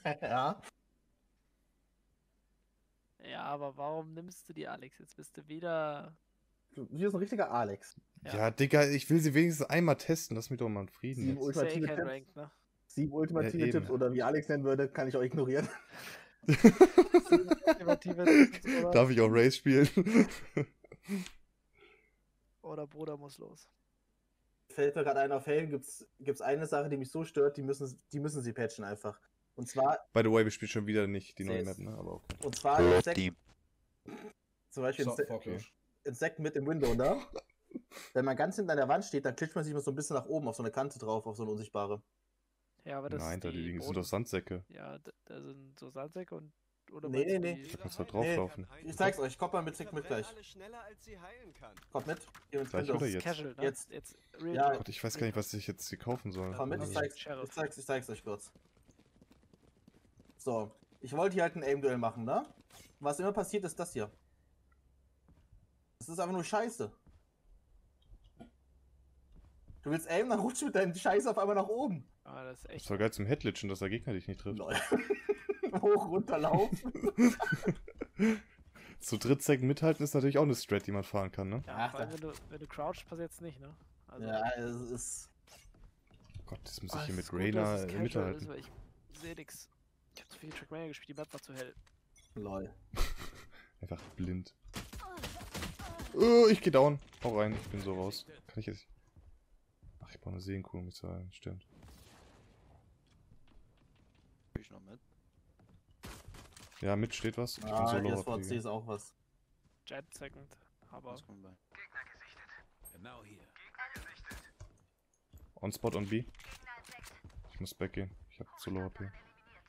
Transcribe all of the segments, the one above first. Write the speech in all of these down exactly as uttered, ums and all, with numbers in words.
Ja. Ja, aber warum nimmst du die Alex? Jetzt bist du wieder... Du bist ein richtiger Alex. Ja. Ja. ja, Digga, ich will sie wenigstens einmal testen. Lass mich doch mal in Frieden Sieben jetzt. Ist ja eh ultimative kein Tipps. Rank, ne? Sieben ultimative Ja, eben. Tipps oder wie Alex nennen würde, kann ich auch ignorieren. Sieben ultimative Tipps oder- Darf ich auch Race spielen? Oder Bruder muss los. Fällt mir gerade ein, auf Helm gibt's, gibt's eine Sache, die mich so stört, die müssen, die müssen sie patchen einfach. Und zwar, By the way, wir spielen schon wieder nicht die neue Safe. Map, ne? Aber okay. und zwar Insekt, zum Beispiel So, Inse okay. Insekt mit im Window, ne? Wenn man ganz hinten an der Wand steht, dann klitscht man sich mal so ein bisschen nach oben auf so eine Kante drauf, auf so eine unsichtbare. Ja, aber das Nein, ist da die liegen sind Boden- doch Sandsäcke. Ja, da, da sind so Sandsäcke und... Oder Nee, meinst nee, du nee. die- Da kannst du halt drauflaufen. Ich zeig's euch, kommt mal mit, mit gleich. schneller, als sie heilen kann. Kommt mit. Hier mit Gleich Windows. oder jetzt? Casual, ne? Jetzt. jetzt Real Ja, Talk. Gott, ich weiß gar nicht, was ich jetzt hier kaufen soll. Komm mit, ich Also, zeig's, Sheriff. ich zeig's, ich zeig's euch kurz. So, ich wollte hier halt ein Aim-Duell machen, ne? Was immer passiert, ist das hier. Das ist einfach nur Scheiße. Du willst aimen, dann rutscht mit deinem Scheiß auf einmal nach oben. Ah, das ist Das echt... ist doch geil zum Headlitchen, dass der Gegner dich nicht trifft. Lol. Hoch, runter, laufen. Zu Drittsäcken mithalten ist natürlich auch eine Strat, die man fahren kann, ne? Ja, Ach, vor allem, da- wenn du, wenn du crouchst, passiert's nicht, ne? Also, Ja, es ist... Gott, das muss Ah, ich hier es mit ist gut, Reyna dass es äh, casual mithalten. ist, weil ich sehe nix. Ich hab zu viel Trackmania gespielt, die Map war zu hell. Lol. Einfach blind. Oh, ich geh down. Hau rein, ich bin so raus. Kann ich jetzt... Ach, ich brauche eine Seenkuh, mit zwei. Stimmt. Spiel ich noch mit? Ja, mit steht was. Ich bin Ah, solo S V C ist auch was. Jet Second, aber... Was kommt bei? Genau hier. On Spot on B. Ich muss back gehen. Ich hab zu low H P.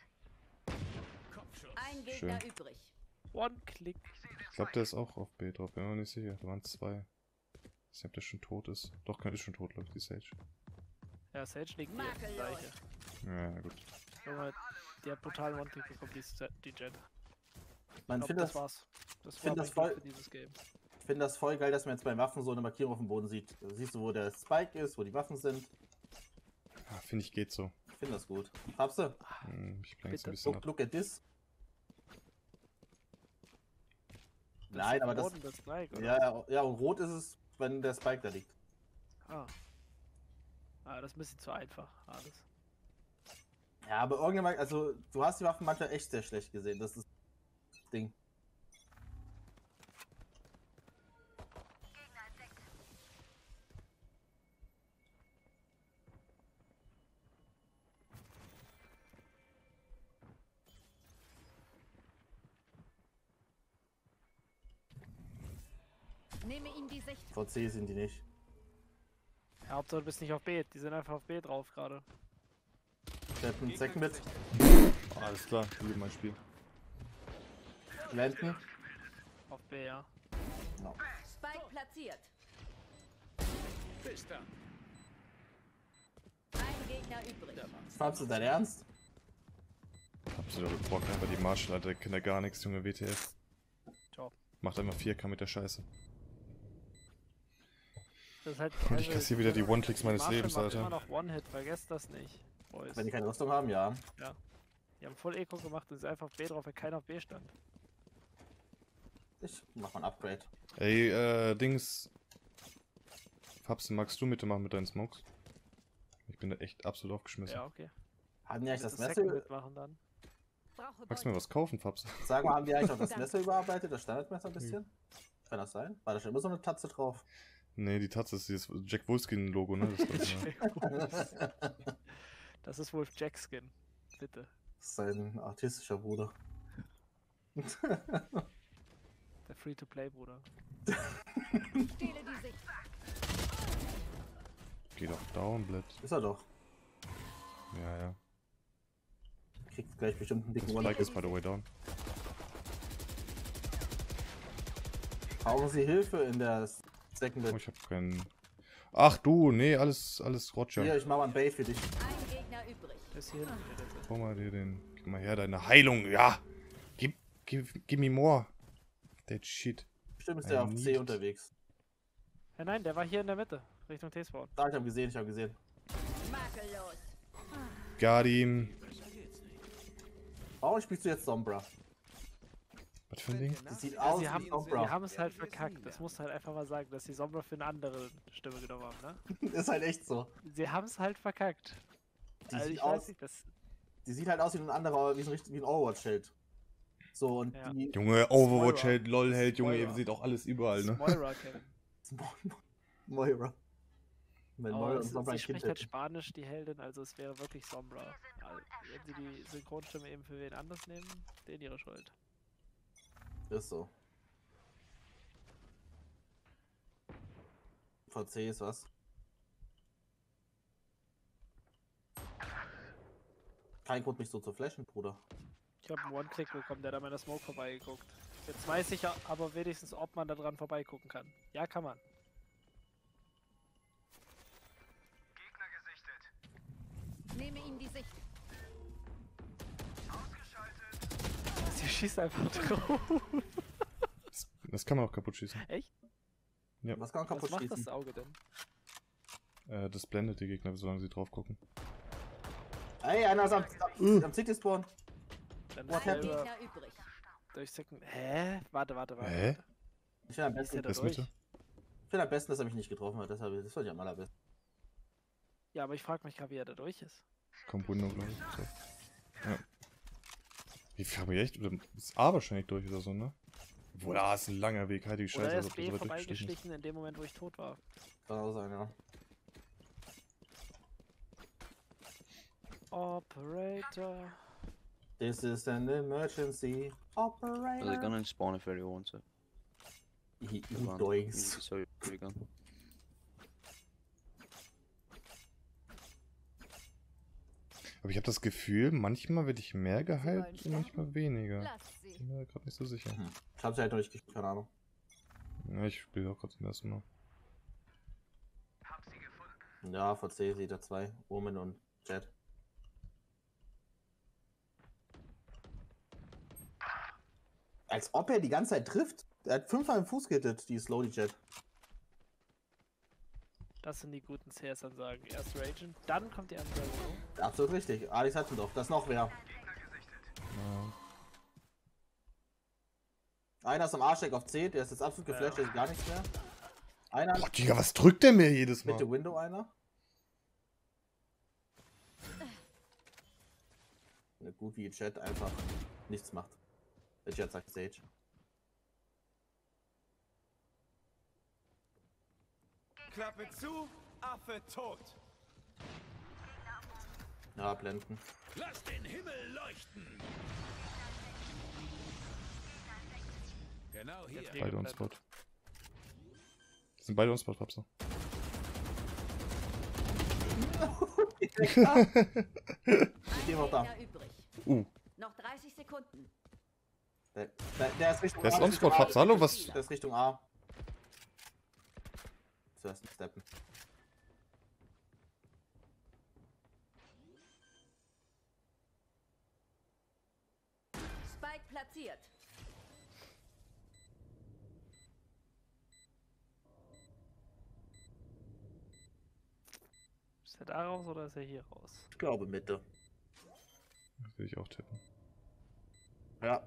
Ein Gegner Schön. übrig. One-Click. Ich glaube, der ist auch auf B drauf. Bin mir nicht sicher. Da waren zwei. Ich weiß nicht, ob der schon tot ist. Doch, könnte schon tot, läuft die Sage. Ja, Sage liegt hier, Makellos. gleiche. Ja, gut. Junge, die hat brutalen One-Click bekommen, die, Sta- die Jet. Man Ich glaub, findet das das, war's. Das find war das mein voll- Glück für dieses Game. ich find das voll geil, dass man jetzt bei Waffen so eine Markierung auf dem Boden sieht. Da siehst du, wo der Spike ist, wo die Waffen sind. Ah, finde ich geht so. Ich finde das gut. Habst du? Hm, ich bring jetzt Bitte. ein bisschen Look, ab. look at this. Das Nein, ist aber das... Boden, das Spike, oder? Ja, ja, ja, und rot ist es, wenn der Spike da liegt. Ah. Ah, das ist ein bisschen zu einfach, alles. Ja, aber irgendwann, also du hast die Waffen manchmal echt sehr schlecht gesehen. Das ist das Ding. Nehme ihm die sechzehn. V C sind die nicht. Ja, Hauptsache du bist nicht auf B, die sind einfach auf B drauf gerade. Ich hab einen Second mit. Oh, alles klar, ich liebe mein Spiel. Blenden. Auf B, ja. Spike platziert. Bis dann. Ein Gegner übrig. Fabst du dein Ernst? Absolut Bock, einfach die Marshall, Alter, kennt ja gar nichts, Junge, W T F. Ciao. Macht einmal vier K mit der Scheiße. Das ist halt Und ich kassiere wieder die One-Clicks meines Marshall Lebens, macht Alter. immer noch One-Hit, vergesst das nicht. Boys. Wenn die keine Rüstung haben, ja. Die haben voll Eco gemacht und ist einfach auf B drauf, weil keiner auf B stand. Ich mach mal ein Upgrade. Ey, äh, Dings. Fabsen, magst du mitmachen mit deinen Smokes? Ich bin da echt absolut aufgeschmissen. Ja, okay. Haben die eigentlich das Second Messer... mitmachen dann. Brauche Magst du mir was kaufen, Fabsen? Sag mal, haben die eigentlich auch das Messer überarbeitet? Das Standardmesser ein bisschen? Kann das sein? War da schon immer so eine Tatze drauf? Nee, die Tatze ist dieses Jack Wolfskin-Logo, ne? Das ist, äh, Das ist Wolf Jack Skin. Bitte. Das ist sein artistischer Bruder. Der Free-to-Play-Bruder. Stehle die Sicht. Geh doch down, Blatt. Ist er doch. Ja, ja. Kriegt gleich bestimmt einen dicken Spike ist One. by the way down. Brauchen Sie Hilfe in der Second Oh, Bit? ich hab keinen. Ach du, nee, alles, alles Roger. Hier, ich mach mal ein Bait für dich. Ein Gegner übrig. Der ist hier hinten. der Dritte. Hol mal dir den. Gib mal her, deine Heilung, ja! Gib, gib, gib me more. That shit. Bestimmt ist I der auf C need- unterwegs. Ja, nein, der war hier in der Mitte. Richtung T-Spawn. Da, ich hab gesehen, ich hab gesehen. Makellos. Got him. Warum spielst du jetzt Sombra? Was für ein Ding? Die sieht Ja, aus sie wie haben, die Sombra. haben es halt verkackt. Das musst du halt einfach mal sagen, dass die Sombra für eine andere Stimme genommen haben, ne? Ist halt echt so. Sie haben es halt verkackt. Die Also sieht ich aus, weiß nicht, das... die sieht halt aus wie ein anderer, wie, so ein, richtig- wie ein Overwatch-Held. So, und Ja. die... Junge, Overwatch-Held, LOL-Held, Junge, ihr Moira. seht auch alles überall, Das ist ne? Moira, Kevin. Moira. Wenn Aber Moira und es, Sombra ein sie Kind spricht halt hätten. Spanisch, die Heldin, also es wäre wirklich Sombra. Also, wenn sie die Synchronstimme eben für wen anders nehmen, denen ihre Schuld. Ist so. V C ist was? Kein Grund, mich so zu flashen, Bruder. Ich habe einen One-Click bekommen, der da meiner Smoke vorbeigeguckt. Jetzt weiß ich ja aber wenigstens, ob man da dran vorbeigucken kann. Ja, kann man. Nehme ihm die Sicht. Sie schießt einfach drauf. Das, das kann man auch kaputt schießen. Echt? Was kann man Was kaputt macht schießen? das Auge denn? Äh, das blendet die Gegner, solange sie drauf gucken. Ey, einer ist am, am, am City-Spawn. Dann What ist Ein selber Gegner übrig. durchsicken. Hä? Warte, warte, warte. Hä? Ich finde am Wie ist der besten, da Das durch? Mitte? ich find am besten, dass er mich nicht getroffen hat. Deshalb, das fand ich am allerbesten. Ja, aber ich frage mich gerade, wie er da durch ist. Kommt Window, glaube ich. So. Ja. Ich frage mich echt, oder ist A wahrscheinlich durch oder so, ne? Boah, da ist ein langer Weg, halt die Oder Scheiße, er als ist ob das B so weit durchgeschlichen ist. vorbeigeschlichen in dem Moment, wo ich tot war. Kann auch sein, ja. Operator. This is an emergency Well, they're operator. gonna spawn if everyone wants it. He, Good he one. doings. You saw your gun. Aber ich habe das Gefühl, manchmal werde ich mehr geheilt wollen und sterben? manchmal weniger. Lass sie. Bin mir gerade nicht so sicher. Hm. Ich hab's halt noch nicht gespielt, keine Ahnung. Ja, ich spiele auch gerade zum ersten Mal. Ja, V C sieht er zwei. Omen und Jet. Als ob er die ganze Zeit trifft. Er hat fünfmal im Fuß gehittet, die Slowly Jet. Das sind die guten C S-Ansagen. Erst Ragen, dann kommt die andere. Absolut richtig. Alex hat ihn doch. Das ist noch wer. Ja. Einer ist am Arschdeck auf C, der ist jetzt absolut geflasht, der sieht gar nichts mehr. Einer Boah, Digga, was drückt der mir jedes Mal? mit dem Window einer. Ne, gut wie Chat einfach nichts macht. Der Chat sagt Sage. Klappe zu, Affe tot. Ja, blenden. Lass den Himmel leuchten! Genau hier. Jetzt Beide on geblendet. Spot. Das sind beide on Spot, Papsa. Ich Ein geh mal da. Gegner übrig. Uh, Noch dreißig Sekunden. Der, der, der ist Richtung der ist A. on Spot, Papsa. Hallo, was? Der ist Richtung A. Zuerst ein Steppen. Spike platziert. Ist er da raus oder ist er hier raus? Ich glaube Mitte. Das will ich auch tippen. Ja.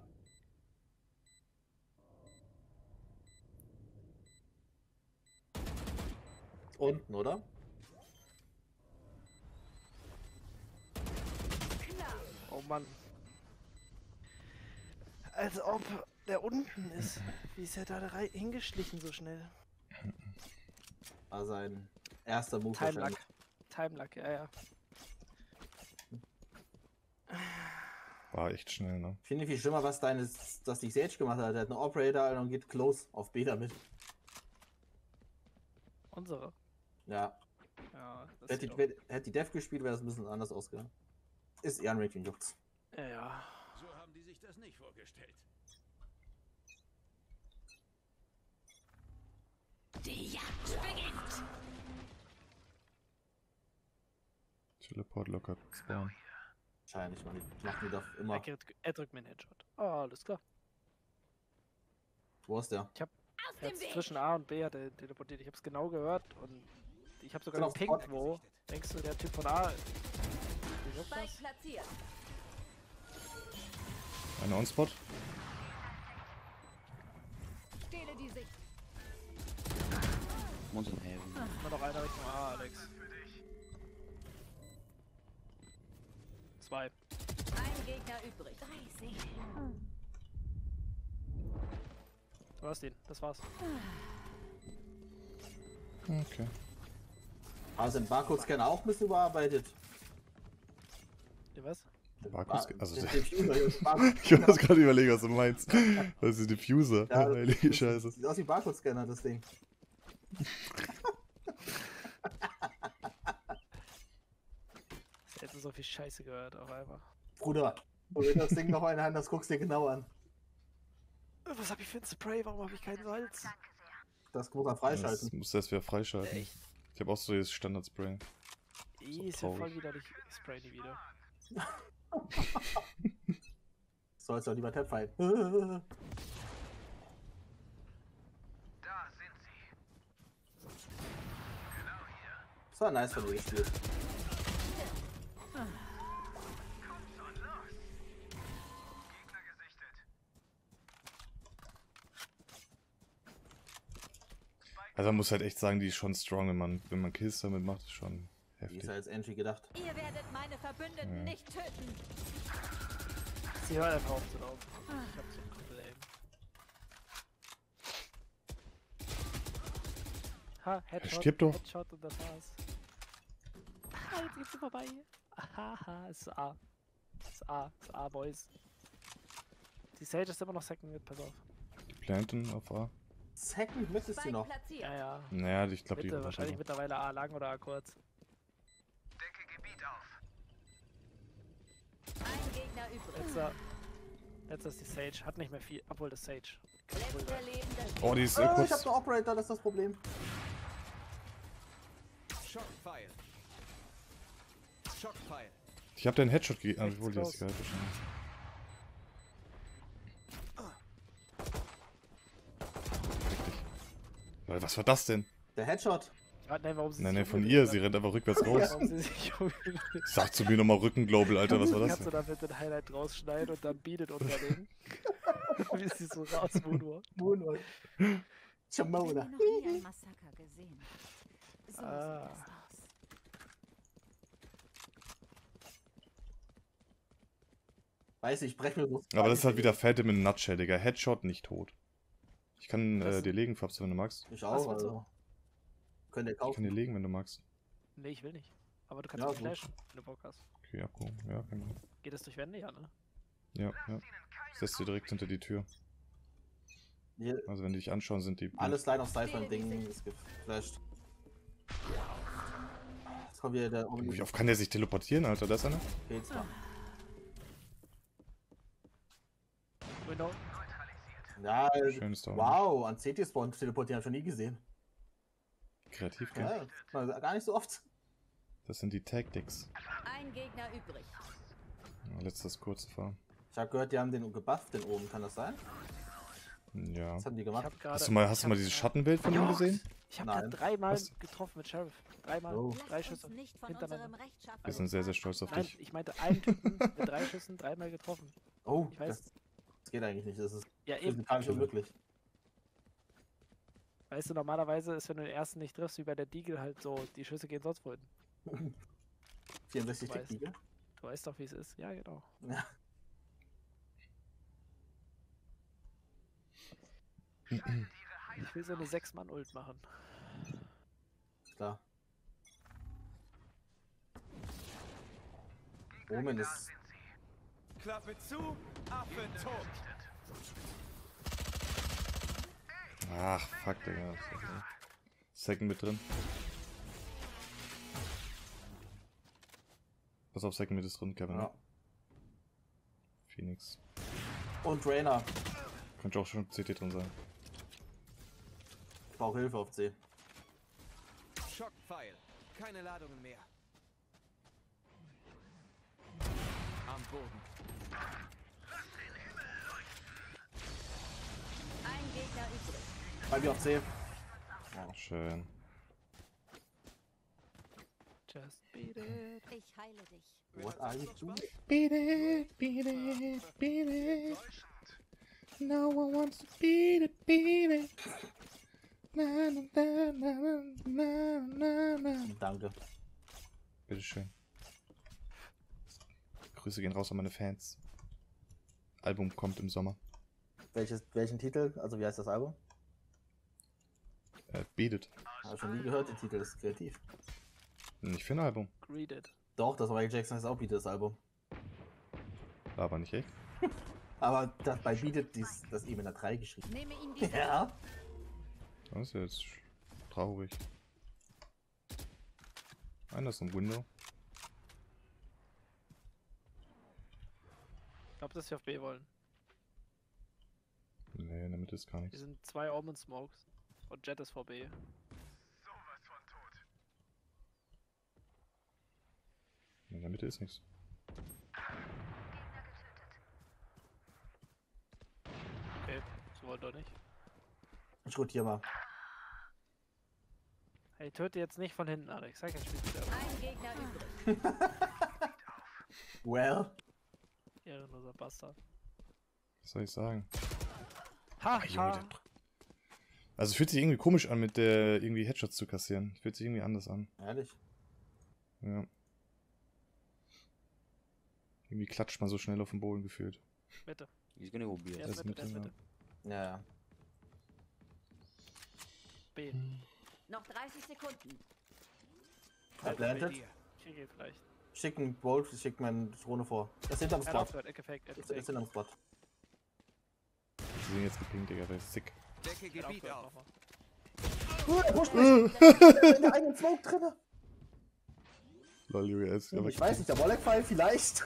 Unten, oder? Oh Mann. Als ob der unten ist. Wie ist er da rein hingeschlichen so schnell? War sein erster Move. Time wahrscheinlich. Luck. Time Luck, ja, ja. War echt schnell, ne? Ich finde viel schlimmer, was deine, dass die Sage gemacht hat. Der hat einen Operator und geht close auf B damit. Unsere. Ja. Ja, das Hätte sieht die, hätte die Dev gespielt, wäre es ein bisschen anders ausgegangen. Ist eher ein Ranking juckt's. auch- Ja, ja. So haben die sich das nicht vorgestellt. Die Jagd beginnt. Teleport locker spawn. Wahrscheinlich, man. Die machen die doch Er, immer. kriegt- er drückt mir einen Headshot. Ah, alles klar. Wo ist der? Auf Er dem hat's Weg. zwischen A und B hat er teleportiert. Ich hab's genau gehört und ich hab sogar Genau, gepinkt, Spot. wo. Denkst du, der Typ von A. Wie juckt Spike das? platziert. Eine On-Spot. Stehle die Sicht. One's in heaven. Immer noch einer Richtung A, Alex. Zwei. Ein Gegner übrig. Drei Seelen. Du hast ihn, das war's. Okay. Aber sind Barcode-Scanner auch ein bisschen überarbeitet? Die was? Barcodes, also den der- Diffuser, hier ist Barcode- Ich muss gerade überlegen, was du meinst. Das ist ein Diffuser. Ja, Heilige Scheiße. Sieht aus wie Barcode-Scanner, das Ding. Ich hätte so viel Scheiße gehört auf einmal. Bruder, wenn du das Ding noch in der Hand hast, guckst du dir genau an. Was hab ich für ein Spray? Warum habe ich kein Salz? Das muss er Das freischalten. muss erst wieder freischalten. Echt? Ich habe auch so das Standard-Spray. Ih, ist ja voll traurig. widerlich. Ich spray nie wieder. Sollst du auch lieber Tap fight. Das war nice von dir gespielt. Also man muss halt echt sagen, die ist schon strong, wenn man, wenn man Kills damit macht, ist schon Wie ist heftig. er als Entry gedacht? Ihr werdet meine Verbündeten Ja. nicht töten. Sie hört einfach auf zu laufen. Ich hab so ein Kumpel-Aim. Ha, Headshot, stirb doch. Headshot und das war's. Ah, jetzt geht's vorbei. Haha, ist A. Ist A, ist A, Boys. Die Sage ist immer noch Second Mid, pass auf. Die Planten auf A. Second Mid ist die Spike noch. platziert. Ja, ja. Naja, ich glaube, die Mitte, wird wahrscheinlich also- mittlerweile A lang oder A kurz. Ein Gegner übrig. Letzter. Letzter ist die Sage. Hat nicht mehr viel. Obwohl das Sage. Letzter lebender Oh, die ist äh, Ah, ich kurz. hab den Operator, das ist das Problem. Schockpfeil. Schockpfeil. Ich habe deinen Headshot gegeben. Rechts Obwohl, die ist raus. gehört wahrscheinlich. Richtig. Weil, was war das denn? Der Headshot. Ah, nein, warum sie Nein, sich nein, von umgedreht ihr. hat. Sie rennt einfach rückwärts raus. Warum sie sich umgedreht hat. Sag zu mir nochmal Rücken Global, Alter. Was war das Kannst du denn? damit den Highlight rausschneiden und dann Beat unterlegen? Wie sie so raus Moonwalk. Moonwalk. Ich habe Chamona. noch nie ein Massaker gesehen. So Ah. sieht das aus. Weiß ich, brech mir so. Aber das ist halt wieder Phantom in a Nutshell, Digga. Headshot nicht tot. Ich kann äh, Das- dir legen, Fabs, wenn du magst. Ich Was auch, willst du? also. Könnt ihr Ich kann kaufen. dir legen, wenn du magst. Nee, ich will nicht. Aber du kannst Ja, mich gut. flashen, wenn du Bock hast. Okay, ja, cool. Ja, kann man. Geht das durch Wände? Ja, ne? Ja, ja. Setzt dir direkt hinter die Tür. Hier, Also wenn die dich anschauen, sind die... blind. alles Line of Sight von Dingen ist geflasht. Jetzt kommt wieder der Wie oft kann der sich teleportieren, Alter? Da ist einer? Geht's mal. Window. Ja, Schönes Down. wow, an C T-Spawn teleportieren hab ich schon nie gesehen. Kreativ, gell? Ja, mal gar nicht so oft. Das sind die Tactics. Ein Gegner übrig. Ja, letztes kurze Fahr. Ich habe gehört, die haben den gebufft, den oben, kann das sein? Ja. Was haben die Ich gemacht? hab gerade. Hast du mal, hast ich du mal hab dieses grad- Schattenbild von ihm gesehen? Ich hab Nein. gerade dreimal Was? getroffen mit Sheriff. Dreimal. Oh. Drei Lasst Schüsse. uns nicht von hintereinander. unserem Recht schaffen. Wir sind sehr, sehr stolz auf Nein, dich. ich meinte einen Typen mit drei Schüssen, dreimal getroffen. Oh, Ich weiß. das, das geht eigentlich nicht. Das ist Ja, eben. physikalisch unmöglich. Weißt du, normalerweise ist, wenn du den ersten nicht triffst, wie bei der Deagle halt so, die Schüsse gehen sonst wohin. vierundsechzig Weiß. Tick, Digga. Du weißt doch, wie es ist. Ja, genau. Ja. Ich will so eine sechs Mann Ult machen. Klar. Omen ist. Klappe zu, Affe tot. Ach, fuck, Digga. Second mit drin. Pass auf, Second mit ist drin, Kevin. Ja. Phoenix. Und Rainer. Könnte auch schon C T drin sein. Ich brauche Hilfe auf C. Schockpfeil. Keine Ladungen mehr. Am Boden. Ein Gegner übrig. Bei mir auf C. Schön. Just beat it. Ich heile dich. What are you doing? Beat it, beat it, beat it. No one wants to beat it, beat it. Na, na, na, na, na, na, na. Danke. Bitteschön. Grüße gehen raus an meine Fans. Album kommt im Sommer. Welches, welchen Titel? Also wie heißt das Album? Äh, Beat it. Habe schon nie gehört, der Titel ist kreativ. Nicht für ein Album. Read it. Doch, das Michael Jackson ist auch Beat It, das Album. War aber nicht echt. Aber das bei Beat It, dies, das eben in der drei geschrieben. Nehme ihn die Ja. Das ist jetzt traurig. Einer ist ein Window. Ich glaube, dass wir auf B wollen. Nee, in der Mitte ist gar Wir nichts. sind zwei Omen Smokes. Und Jet ist vor B. In der Mitte ist nichts. Okay, so wollen doch nicht. Ich rotiere mal. Hey, töte jetzt nicht von hinten, Alex. Sag jetzt spielst wieder. Ein Gegner übrig. Well. Ehrenloser Bastard. Was soll ich sagen? Ha, Ah, Junge, ha. der... Also es fühlt sich irgendwie komisch an, mit der irgendwie Headshots zu kassieren. Fühlt sich irgendwie anders an. Ehrlich. Ja. Irgendwie klatscht man so schnell auf den Boden gefühlt. Bitte. He's gonna go B. Der Das ist Mitte, der ist Mitte, Mitte. Ja, ja. B. Noch dreißig Sekunden. Er plantet. Hier geht vielleicht. Schick einen Bolt, schick mir eine Drohne vor. Er ist hinterm Er hat Spot. aufgehört, Ecke fake, Ecke Er ist fake. hinterm Spot. Sie sind jetzt gepinkt, Digga, der ist sick. Decke Er hat Gebiet aufgehört auf. nochmal. Uh, er pusht mich! Der ist in der eigenen Smoke drinne! Lol, Junge, er ist aber Ich weiß nicht, der Wallach-Fall vielleicht.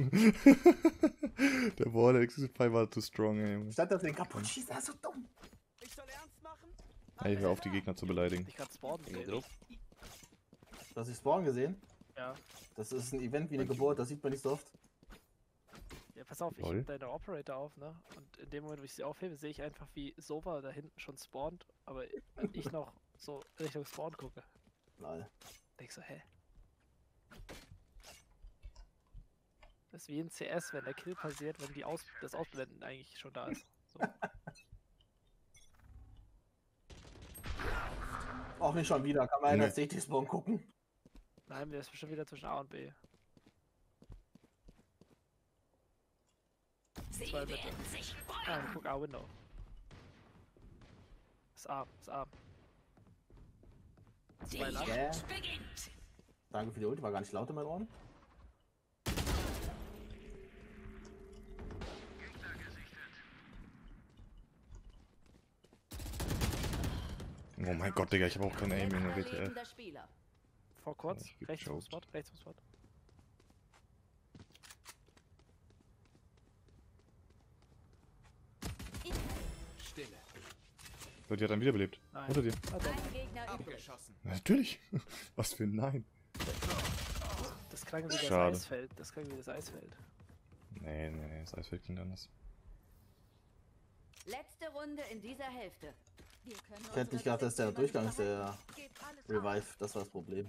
Der Wall Exit war too strong, ey, Junge. Statt dass er den kaputt schießt, er ist so dumm. Ich soll ernst machen? Ey, hör auf, die Gegner zu beleidigen. Ich kann spawnen Geh sehen. drauf. Du hast dich Spawn gesehen? Ja. Das ist ein Event wie eine Geburt, das sieht man nicht so oft. Ja, pass auf, ich Lol. heb deine Operator auf, ne? Und in dem Moment, wo ich sie aufhebe, sehe ich einfach, wie Sova da hinten schon spawnt, aber wenn ich noch so Richtung Spawn gucke, Nein. denk so, hä? Das ist wie in C S, wenn der Kill passiert, wenn die Aus das Ausblenden eigentlich schon da ist. So. Auch nicht schon wieder, kann man in Nee. der C T-Spawn gucken. Nein, der ist bestimmt wieder zwischen A und B. Zwei Mitte. Ah, guck A Window. Ist A, ist A. Zwei lang. Yeah. Danke für die Ulti, war gar nicht laut in meinen Ohren. Oh mein Gott, Digga, ich habe auch kein Aim in der W T F. Lebender Spieler. Vor kurz, Ich geb rechts vom Spot, choked. rechts vom Spot. Stille. So, die hat dann wiederbelebt. Nein. Unter dir. Ah, doch. Ein Gegner übrig. Abgeschossen. Natürlich. Was für ein Nein. Das klang wie das Schade. Eisfeld. Das klang wie das Eisfeld. Nee, nee, nee, das Eisfeld klingt anders. Letzte Runde in dieser Hälfte. Wir können Ich hätte nicht gedacht, dass der Durchgang ist der Geht alles Revive, das war das Problem.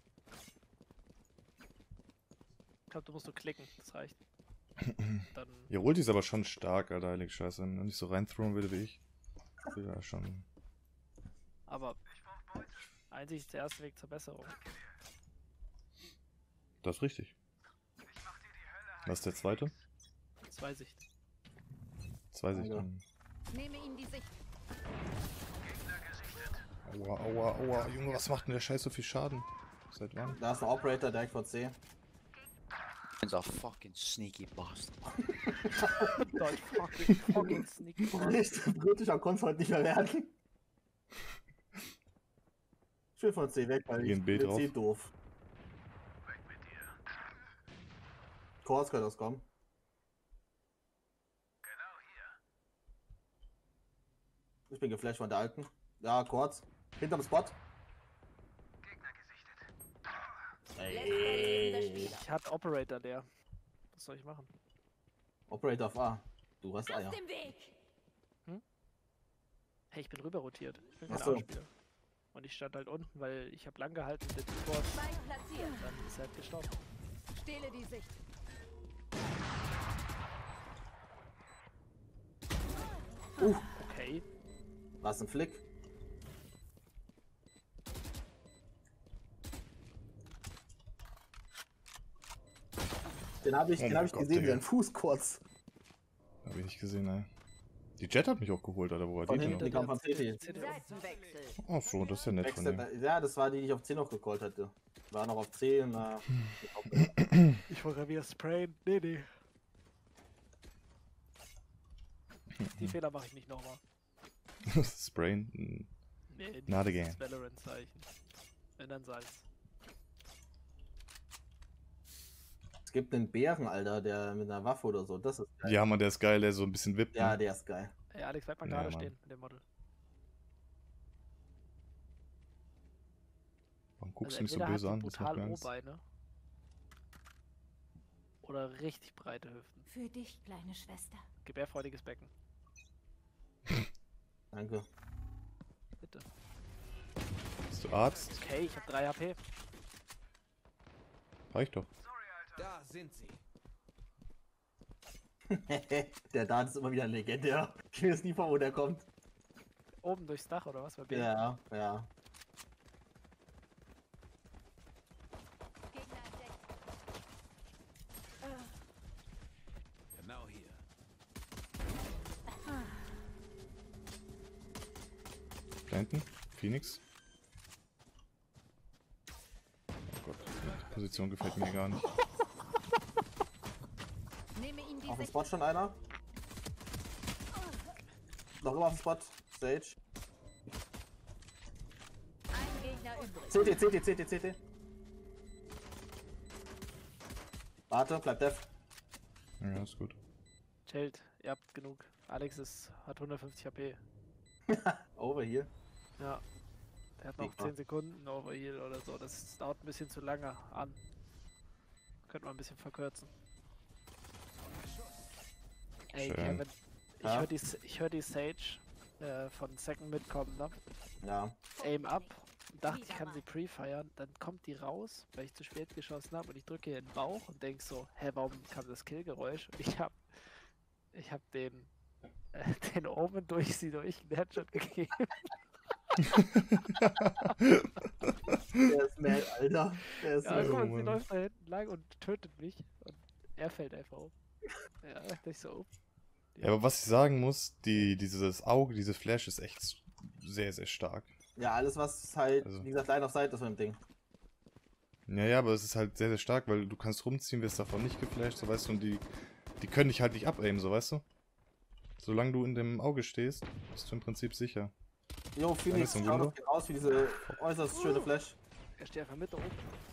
Ich glaube, du musst nur klicken, das reicht. Dann Ihr Ulti ist aber schon stark, Alter, heilig Scheiße. Wenn er nicht so reinthrowen würde wie ich. Ja, schon. aber einzig ist der erste Weg zur Besserung. Das ist richtig. Was ist der zweite? Zwei Sicht. Zwei Sicht. Danke. Nehme ihm die Sicht. Aua, aua, aua. Junge, was macht denn der Scheiß so viel Schaden? Seit wann? Da ist ein Operator direkt vor C. He's a fucking sneaky bastard. Deutsch, fucking, fucking sneaky. Richtig britischer konnte es heute nicht mehr werden. Ich will von C weg, weil Wir ich gehen B bin drauf. C doof. Kors könnte das kommen. Ich bin geflasht von der alten. Ja, kurz. Hinterm Spot. Letzter lebender Ey. Spieler. Ich hatte Operator leer. Was soll ich machen? Operator auf A. Du hast Eier. Aus dem Weg. Hey, ich bin rüber rotiert. Ich bin Ach kein so. A-Spieler. Und ich stand halt unten, weil ich habe lang gehalten mit dem Sport. Zwei platziert. Dann ist er halt gestorben. Stehle die Sicht. Okay. Was ein Flick. Den habe ich, Oh den mein hab ich Gott, gesehen, Digga. den Fuß kurz. Hab ich nicht gesehen, ey. Die Jet hat mich auch geholt, Alter, wo war Von die hinten, denn die kam von C T. C T. Seitenwechsel. noch? Ach so, das ist ja nett von dir. Wechsel, ja, das war die, die ich auf C noch gecallt hatte. War noch auf C und äh, Ich wollte gerade wieder sprayen. Nee, nee. Die Fehler mache ich nicht nochmal. Sprain. hm, Nee, nicht Not dieses again. Valorant-Zeichen. Wenn dann Salz. es gibt einen Bären, Alter, der mit einer Waffe oder so. Das ist geil. Ja, Mann, der ist geil, der so ein bisschen wippt. Ja, ne? der ist geil. Ey, Alex, bleib mal Ja, gerade Mann. stehen mit dem Model. Warum guckst Also du mich so entweder hat böse die an? Das macht brutal mir Angst. O-Beine. Oder richtig breite Hüften. Für dich, kleine Schwester. Gebärfreudiges Becken. Danke. Bitte. Bist du Arzt? Okay, ich habe drei H P. Reicht doch. Da sind sie. Der Dart ist immer wieder legendär. Ich weiß nie, von wo der kommt. Oben durchs Dach oder was? Bei B? Ja, ja. Gegner entdeckt. Genau hier. Planten? Phoenix? Oh Gott, die Position gefällt mir gar nicht. Nehme ihn die Auf dem Sicht. Spot schon einer. Noch immer auf dem Spot. Sage. Ein Gegner übrig. C T, C T, C T, C T. Warte, bleib def. Ja, ist gut. Chillt, ihr habt genug. Alex ist, hat hundertfünfzig H P. Over hier. Ja. Der hat noch Sigma. zehn Sekunden Overheal oder so. Das dauert ein bisschen zu lange an. Könnte man ein bisschen verkürzen. Ey, Schön. Kevin, ich Ja? höre die, ich hör die Sage äh, von Second mitkommen, ne? Ja. Aim up. Dachte, ich kann sie pre-feiern. Dann kommt die raus, weil ich zu spät geschossen habe und ich drücke ihr in den Bauch und denk so, hä, warum kam das Killgeräusch? Und ich hab, ich hab den, äh, den Omen durch sie durch einen Headshot gegeben. Der ist mad, Alter. Der ist Ja, mad. guck mal, Mann. sie läuft da hinten lang und tötet mich. Und er fällt einfach um. Ja, dachte ich so, oh. Ja, aber was ich sagen muss, die, dieses Auge, diese Flash ist echt sehr, sehr stark. Ja, alles was halt, Also- wie gesagt, Line of Sight ist von dem Ding. Ja, ja, aber es ist halt sehr, sehr stark, weil du kannst rumziehen, wirst davon nicht geflasht, so weißt du, und die, die können dich halt nicht abaimen, so weißt du. Solange du in dem Auge stehst, bist du im Prinzip sicher. Jo, Phoenix, ist ein schau Wunder. das geht aus wie diese äußerst schöne Flash. Er steht einfach mit da oben.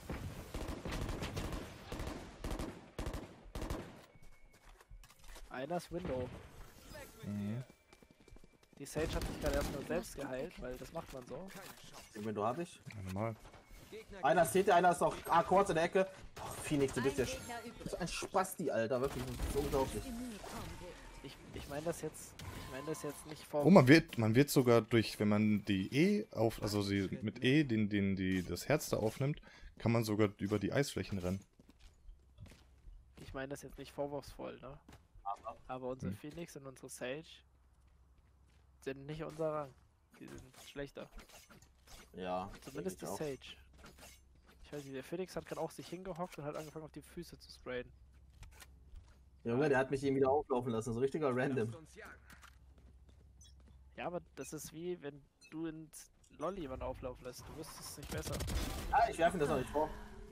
Einer ist Window. Mhm. Die Sage hat sich gerade erstmal selbst geheilt, weil das macht man so. Den Window hab ich. Ja, normal. Gegner Einer ist C T, einer ist noch ah, kurz in der Ecke. Oh, Phoenix, du Ein bist ja Gegner du übrig. bist ein Spasti, Alter. Wirklich, das ist so unglaublich. Immunkombi. Ich, ich meine das jetzt, ich meine das jetzt nicht vor. Oh, man wird, man wird sogar durch, wenn man die E auf, also sie mit E, den, den, die, das Herz da aufnimmt, kann man sogar über die Eisflächen rennen. Ich meine das jetzt nicht vorwurfsvoll, ne? Aber unser Hm. Phoenix und unsere Sage sind nicht unser Rang. Die sind schlechter. Ja, Zumindest die denke ich auch. Sage. Ich weiß nicht, der Phoenix hat gerade auch sich hingehockt und hat angefangen auf die Füße zu sprayen. Junge, der hat mich eben wieder auflaufen lassen. So richtiger Random. lasst uns jagen. Ja, aber das ist wie wenn du ins LOL jemanden auflaufen lässt. Du wüsstest es nicht besser. Ah, ich werfe ihm das noch nicht vor.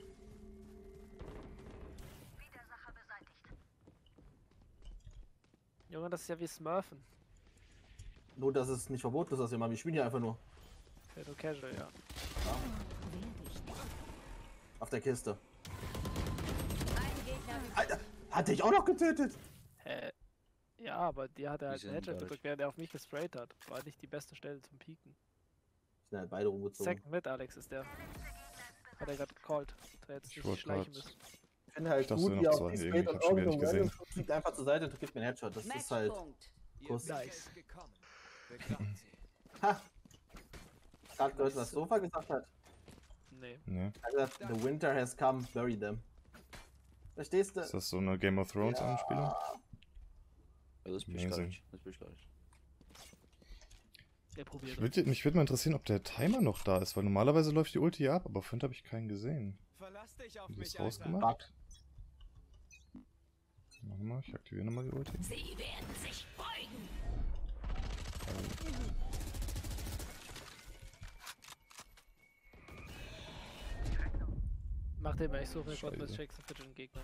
Junge, das ist ja wie Smurfen. Nur, dass es nicht verboten ist, dass wir mal. Wir spielen hier einfach nur. Ja, nur casual, ja. Auf der Kiste. Ein Gegner übrig. Alter, hat dich auch noch getötet? Hä? Ja, aber dir hat er halt Die einen sind Headshot deutsch. gedrückt, während er auf mich gesprayt hat. War nicht die beste Stelle zum Pieken. Sind halt beide rumgezogen. Second mit Alex ist der. Hat er gerade gecallt. Der jetzt Ich nicht wollte schleichen grad- müssen. Ich finde halt Ich dachte, gut, noch wie er zwei. auf die Irgendwie, Spade ich und hab schon wieder irgendwo nicht gesehen. random fliegt einfach zur Seite und gibt mir einen Headshot. Das ist halt. Matchpunkt. Ihr Kuss. seid Nice. gekommen. Begrabt sie. Ha! gerade gehört, was Sofa gesagt hat? Nee. Nee. Er hat gesagt, the winter has come, bury them. Verstehst du? Ist das so eine Game of Thrones Anspielung? Ja, das bin ich gar Amazing. nicht. Das bin ich gar nicht. Der probiert. Ich würd, mich würde mal interessieren, ob der Timer noch da ist, weil normalerweise läuft die Ulti ab, aber vorhin habe ich keinen gesehen. Verlass dich auf Haben die das mich, Alter. rausgemacht? Warte mal, ich aktiviere nochmal die Ulti. Sie werden sich beugen. Mach den mal, ich suche mir Scheiße. Gott mit Jackson für den Gegner.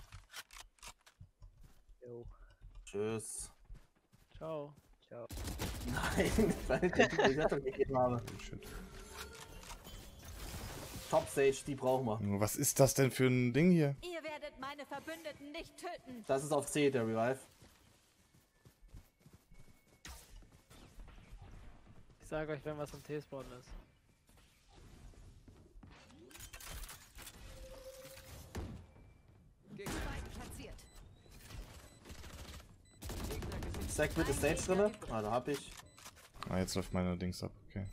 Jo. Tschüss. Ciao. Nein, weil ich die Bewertung gegeben habe. Oh, shit. Top Sage, die brauchen wir. Was ist das denn für ein Ding hier? Ihr werdet meine Verbündeten nicht töten. Das ist auf C, der Revive. Ich sage euch, wenn was im T-Spawn ist. Gegner, Spike platziert. Gegner gesichtet. Zack mit der Stage drinne. Ah, da hab ich. Ah, jetzt läuft meine Dings ab. Okay.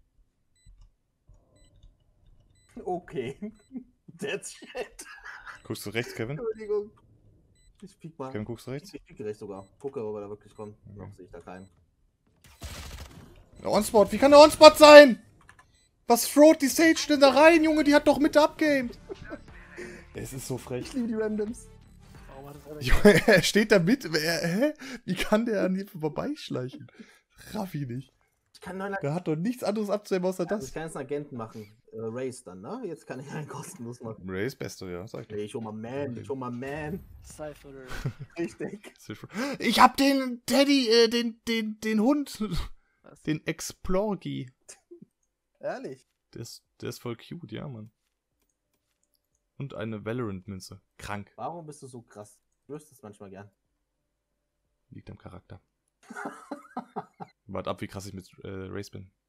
Okay. That's shit. Guckst du rechts, Kevin? Entschuldigung. Ich piek mal. Kevin, guckst du rechts? Ich piek rechts sogar. Gucke, ob er da wirklich kommt. Okay. Noch sehe ich da keinen. Der Onspot, wie kann der Onspot sein? Was throwt die Sage denn da rein, Junge? Die hat doch mit abgamed. Es ist so frech. Ich liebe die Randoms. Warum hat das einer Junge, er steht da mit. Er, hä? Wie kann der an hier vorbeischleichen? Raff ich nicht. Ich kann neuen Der hat doch nichts anderes abzuheben außer also ich das. kann jetzt einen Agenten machen. Äh, Race dann, ne? Jetzt kann ich einen kostenlos machen. Ray ist Beste, ja, sag ich Nee, ich hol mal Man, ich hol mal Man. Cypher? Richtig. dir. Ich hab den Teddy, äh, den, den, den Hund. Was? Den Explorgi. Ehrlich. Der ist, der ist voll cute, ja, Mann. Und eine Valorant-Münze. Krank. Warum bist du so krass? Ich wüsste es manchmal gern. Liegt am Charakter. Wart ab, wie krass ich mit äh, Race bin.